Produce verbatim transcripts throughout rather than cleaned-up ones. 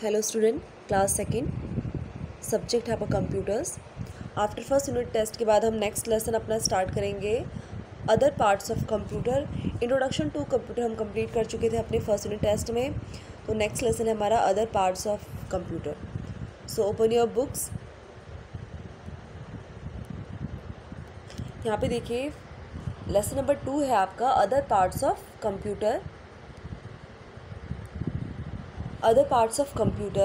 Hello student, class second, subject है आपका computers. After first unit test के बाद हम नेक्स्ट लेसन अपना स्टार्ट करेंगे other parts of computer. Introduction to computer हम कंप्लीट कर चुके थे अपने फर्स्ट यूनिट टेस्ट में, तो नेक्स्ट लेसन है हमारा other parts of computer. So open your books. यहाँ पे देखिए लेसन नंबर टू है आपका other parts of computer. Other parts of computer.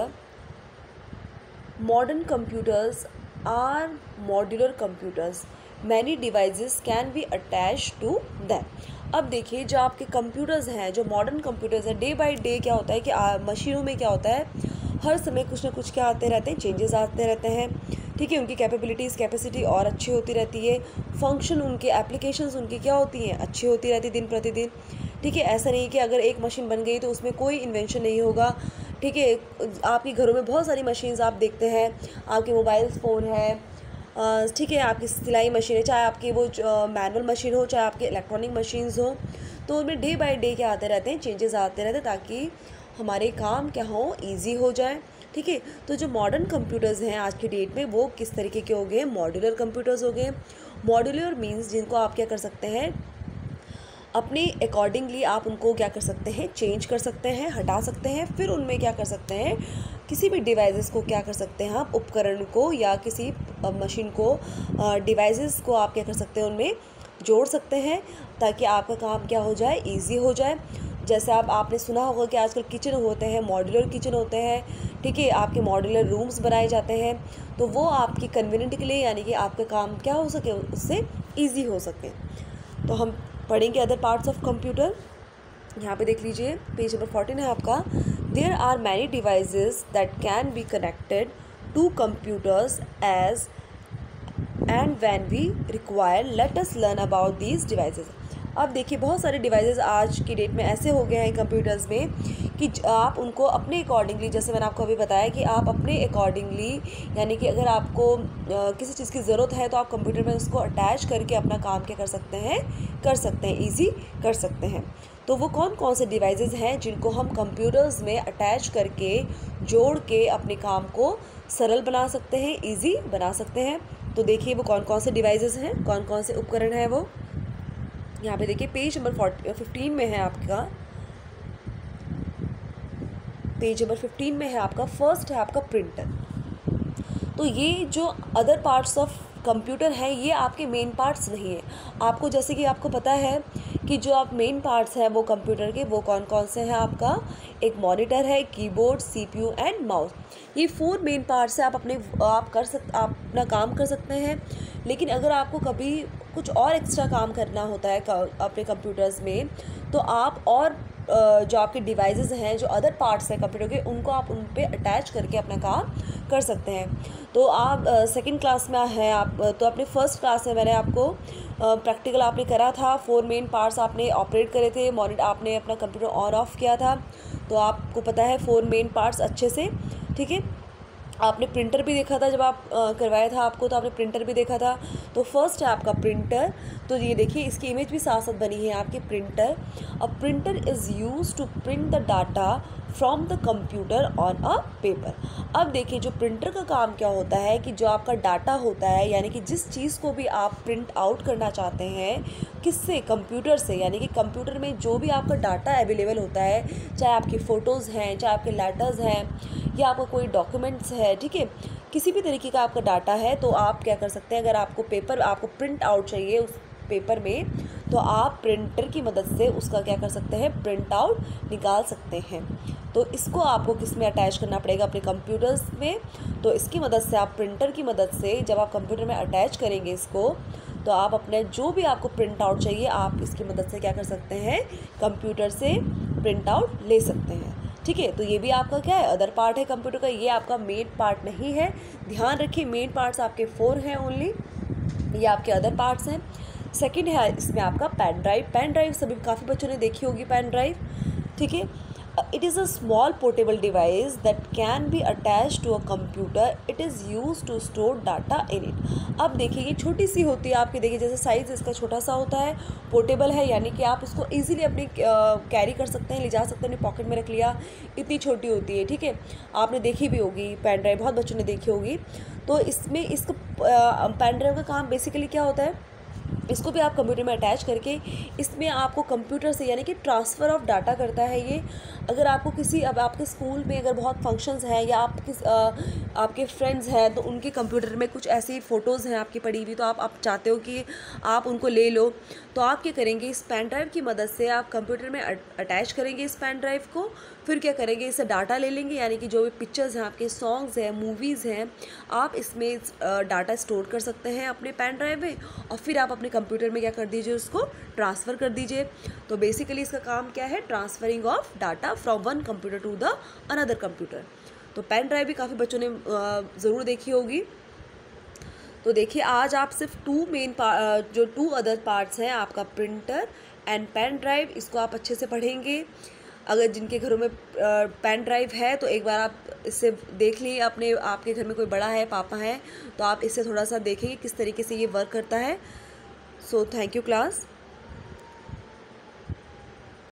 Modern computers are modular computers. Many devices can be attached to them. अब देखिए जो आपके computers हैं, जो मॉडर्न कंप्यूटर्स हैं, डे बाय डे क्या होता है कि मशीनों में क्या होता है, हर समय कुछ ना कुछ क्या आते रहते हैं, चेंजेस आते रहते हैं। ठीक है, उनकी कैपेबिलिटीज़ कैपेसिटी और अच्छी होती रहती है। फंक्शन उनके, एप्लीकेशंस उनकी क्या होती हैं, अच्छी होती रहती है दिन प्रतिदिन। ठीक है, ऐसा नहीं कि अगर एक मशीन बन गई तो उसमें कोई इन्वेंशन नहीं होगा। ठीक है, आपके घरों में बहुत सारी मशीन्स आप देखते हैं, आपके मोबाइल फ़ोन है, ठीक है, आपकी सिलाई मशीन है, चाहे आपकी वो मैनुअल मशीन हो, चाहे आपके इलेक्ट्रॉनिक मशीन्स हो, तो उनमें डे बाय डे क्या आते रहते हैं, चेंजेस आते रहते हैं ताकि हमारे काम क्या हो, ईजी हो जाए। ठीक है, तो जो मॉडर्न कंप्यूटर्स हैं आज की डेट में वो किस तरीके के हो गए, मॉड्यूलर कंप्यूटर्स हो गए। मॉड्यूलर मीन्स जिनको आप क्या कर सकते हैं, अपने अकॉर्डिंगली आप उनको क्या कर सकते हैं, चेंज कर सकते हैं, हटा सकते हैं, फिर उनमें क्या कर सकते हैं, किसी भी डिवाइसेस को क्या कर सकते हैं आप, उपकरण को या किसी मशीन को, डिवाइसेस को आप क्या कर सकते हैं, उनमें जोड़ सकते हैं ताकि आपका काम क्या हो जाए, इजी हो जाए। जैसे आप आपने सुना होगा कि आजकल किचन होते हैं, मॉड्यूलर किचन होते हैं। ठीक है, आपके मॉड्यूलर रूम्स बनाए जाते हैं, तो वो आपकी कन्वीनियंट के लिए, यानी कि आपका काम क्या हो सके, उससे ईजी हो सके। तो हम पढ़ेंगे अदर पार्ट्स ऑफ कंप्यूटर। यहाँ पे देख लीजिए पेज नंबर फोर्टीन है आपका। There are many devices that can be connected to computers as and when we require, let us learn about these devices. अब देखिए बहुत सारे डिवाइसेस आज की डेट में ऐसे हो गए हैं कंप्यूटर्स में कि आप उनको अपने अकॉर्डिंगली, जैसे मैंने आपको अभी बताया कि आप अपने अकॉर्डिंगली, यानी कि अगर आपको आ, किसी चीज़ की ज़रूरत है तो आप कंप्यूटर में उसको अटैच करके अपना काम क्या कर सकते हैं, कर सकते हैं, ईजी कर सकते हैं। तो वो कौन कौन से डिवाइसेस हैं जिनको हम कंप्यूटर्स में अटैच करके, जोड़ के अपने काम को सरल बना सकते हैं, ईजी बना सकते हैं। तो देखिए वो कौन कौन से डिवाइसेस हैं, कौन कौन से उपकरण हैं वो। यहाँ पे देखिए पेज नंबर फोर्टी फिफ्टीन में है आपका, पेज नंबर फिफ्टीन में है आपका, फर्स्ट है आपका प्रिंटर। तो ये जो अदर पार्ट्स ऑफ कंप्यूटर है ये आपके मेन पार्ट्स नहीं है। आपको जैसे कि आपको पता है कि जो आप मेन पार्ट्स हैं वो कंप्यूटर के, वो कौन कौन से हैं आपका, एक मॉनिटर है, कीबोर्ड, सीपीयू एंड माउस। ये फोर मेन पार्ट्स हैं। आप अपने आप कर सक आप अपना काम कर सकते हैं। लेकिन अगर आपको कभी कुछ और एक्स्ट्रा काम करना होता है अपने कंप्यूटर्स में, तो आप और जो आपके डिवाइसेस हैं, जो अदर पार्ट्स हैं कंप्यूटर के, उनको आप उन पे अटैच करके अपना काम कर सकते हैं। तो आप सेकंड क्लास में हैं आप, तो अपने फर्स्ट क्लास में मैंने आपको प्रैक्टिकल आपने करा था, फोर मेन पार्ट्स आपने ऑपरेट करे थे, मॉनिटर आपने अपना कंप्यूटर ऑन ऑफ किया था, तो आपको पता है फोर मेन पार्ट्स अच्छे से। ठीक है, आपने प्रिंटर भी देखा था जब आप आ, करवाया था आपको, तो आपने प्रिंटर भी देखा था। तो फर्स्ट है आपका प्रिंटर। तो ये देखिए इसकी इमेज भी साथ साथ बनी है आपकी, printer. A printer is use to print the data from the computer on a paper. अब देखिए जो प्रिंटर का काम क्या होता है कि जो आपका डाटा होता है, यानी कि जिस चीज़ को भी आप प्रिंट आउट करना चाहते हैं, किससे, कंप्यूटर से, यानी कि कंप्यूटर में जो भी आपका डाटा अवेलेबल होता है, चाहे आपकी फ़ोटोज़ हैं, चाहे आपके लेटर्स हैं, या आपका कोई डॉक्यूमेंट्स है, ठीक है, किसी भी तरीके का आपका डाटा है, तो आप क्या कर सकते हैं, अगर आपको पेपर आपको प्रिंट आउट चाहिए उस पेपर में, तो आप प्रिंटर की मदद से उसका क्या कर सकते हैं, प्रिंट आउट निकाल सकते हैं। तो इसको आपको किस में अटैच करना पड़ेगा, अपने कंप्यूटर्स में। तो इसकी मदद से आप प्रिंटर की मदद से जब आप कंप्यूटर में अटैच करेंगे इसको, तो आप अपने जो भी आपको प्रिंट आउट चाहिए आप इसकी मदद से क्या कर सकते हैं, कंप्यूटर से प्रिंट आउट ले सकते हैं। ठीक है, तो ये भी आपका क्या है, अदर पार्ट है कंप्यूटर का, ये आपका मेन पार्ट नहीं है। ध्यान रखिए मेन पार्ट्स आपके फोर हैं ओनली, ये आपके अदर पार्ट्स हैं। सेकंड है इसमें आपका पेन ड्राइव। पेन ड्राइव सभी काफ़ी बच्चों ने देखी होगी पेन ड्राइव। ठीक है, It is a small portable device that can be attached to a computer. It is used to store data in it. अब देखिए ये छोटी सी होती है आपकी, देखिए जैसे साइज़ इसका छोटा सा होता है, पोर्टेबल है यानी कि आप उसको इजीली अपनी कैरी कर सकते हैं, ले जा सकते हैं, अपनी पॉकेट में रख लिया, इतनी छोटी होती है, ठीक है। आपने देखी भी होगी पेन ड्राइव, बहुत बच्चों ने देखी होगी। तो इसमें इसका पेन ड्राइव का काम बेसिकली क्या होता है, इसको भी आप कंप्यूटर में अटैच करके इसमें आपको कंप्यूटर से यानी कि ट्रांसफ़र ऑफ डाटा करता है ये। अगर आपको किसी, अब आपके स्कूल में अगर बहुत फंक्शंस हैं या आप किस आ, आपके फ्रेंड्स हैं तो उनके कंप्यूटर में कुछ ऐसी फ़ोटोज़ हैं आपकी पड़ी हुई, तो आप आप चाहते हो कि आप उनको ले लो, तो आप क्या करेंगे, इस पेन ड्राइव की मदद से आप कंप्यूटर में अटैच करेंगे इस पेन ड्राइव को। फिर क्या करेंगे, इससे डाटा ले लेंगे, यानी कि जो भी पिक्चर्स हैं आपके, सॉन्ग्स हैं, मूवीज़ हैं, आप इसमें डाटा स्टोर कर सकते हैं अपने पेन ड्राइव में, और फिर आप अपने कंप्यूटर में क्या कर दीजिए, उसको ट्रांसफ़र कर दीजिए। तो बेसिकली इसका काम क्या है, transferring of data from one computer to the another computer. तो पेन ड्राइव भी काफ़ी बच्चों ने ज़रूर देखी होगी। तो देखिए आज आप सिर्फ टू मेन जो टू अदर पार्ट्स हैं, आपका प्रिंटर एंड पेन ड्राइव, इसको आप अच्छे से पढ़ेंगे। अगर जिनके घरों में पेन ड्राइव है तो एक बार आप इससे देख लिए, अपने आपके घर में कोई बड़ा है, पापा हैं, तो आप इससे थोड़ा सा देखेंगे किस तरीके से ये वर्क करता है। So thank you class.